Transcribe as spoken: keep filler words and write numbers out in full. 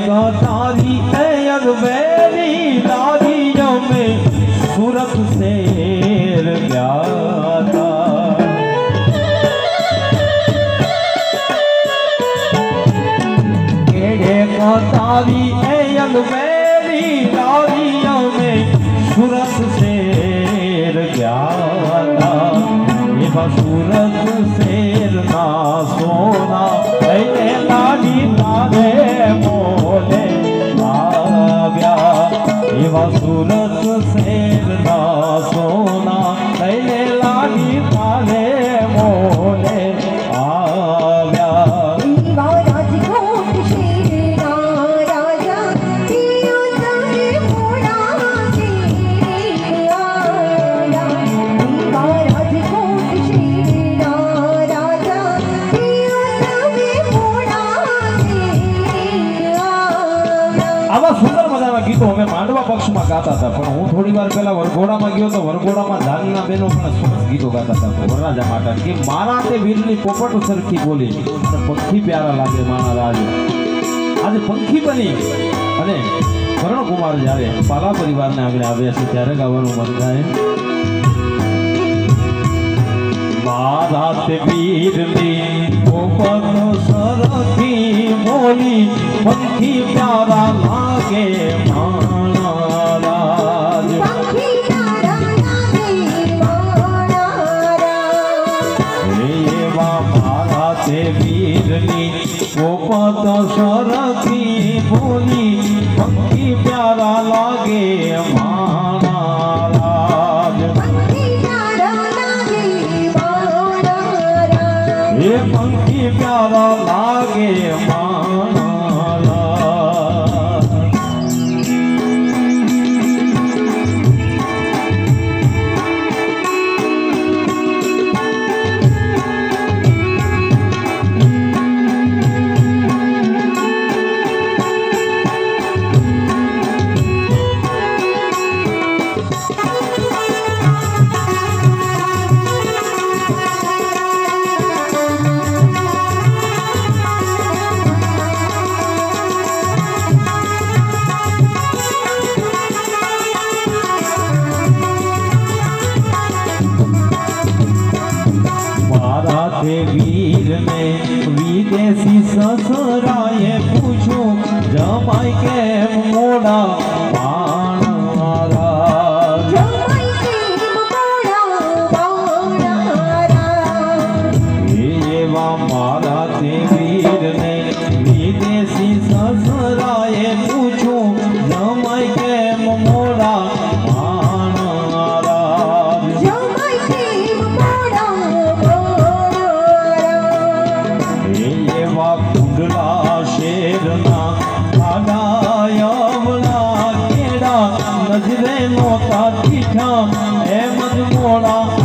तारी अगबेरी लारियों में सूरत शेर प्यारा केड़े को तारी अगबेरी लारियों में सूरत शेर प्यारा सूरत शेर ना सोना पहले लाडी तारे मोले आव्या एवा सूरत शेर ना सोना पहले लाडी तारे मोले आव्या सुंदर मजा गीतो हमें मांडवा पक्ष में गाता था पण हूँ थोड़ी बार पहला वरघोड़ा में गयो तो वरघोड़ा में जानीना बेनो पण सरस गीतो गाता था वरराजा माटा के मारा ते वीरनी पोपट सरखी बोली पंखी प्यारा लागे माना राज आज पंखी बनी अने करण कुमार जारे पाला परिवार ने आगे आवे छे त्यारे गावानुं मन थाय मारा ते वीरनी पोपट सरखी बोली पंखी प्यारा लागे माना राज पंखी प्यारा लागे माना राज एवा मारा ते वीरनी पोपट सरखी बोली पंखी प्यारा लागे माना राज पंखी प्यारा लागे माना राज ये पंखी प्यारा लागे माना वीर ने विदेशी ससुराए पूछो जमाई के मोड़ा मारा जमाई के मोड़ा मारा ये वा मारा ते वीर ने विदेशी ससुराए पूछो जमाई के मोड़ा नजरे नोता तीठा ए मजमोड़ा